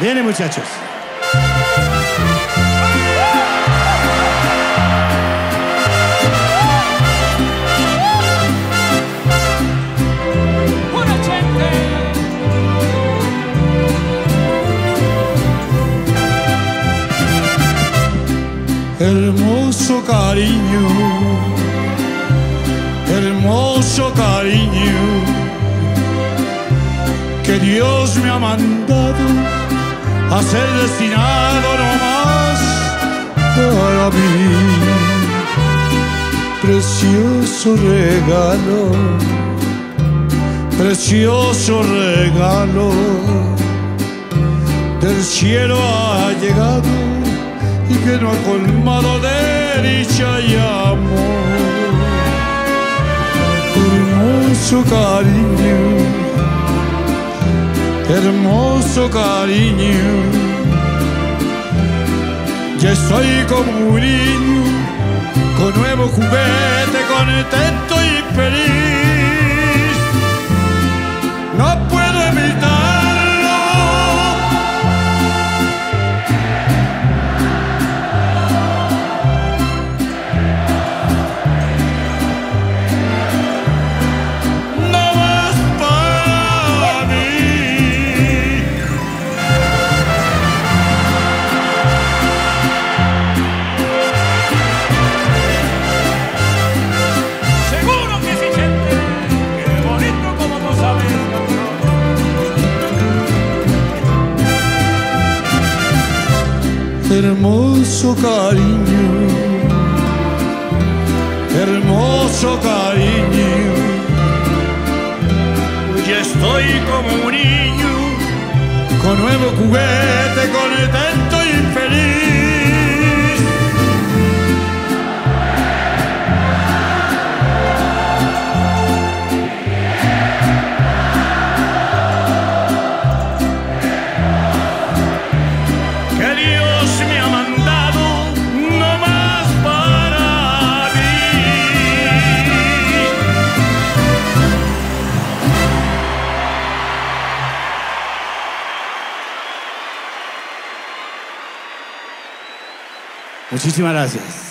Viene, muchachos. Hermoso cariño, hermoso cariño, que Dios me ha mandado a ser destinado nomás para mí. Precioso regalo, precioso regalo, del cielo ha llegado y que no ha colmado de dicha y amor. Hermoso cariño, hermoso cariño, ya estoy como un niño, con nuevo juguete, contento y feliz. No puedo evitarlo. Hermoso cariño, hermoso cariño, ya estoy como un niño, con nuevo juguete, contento y feliz. Muchísimas gracias.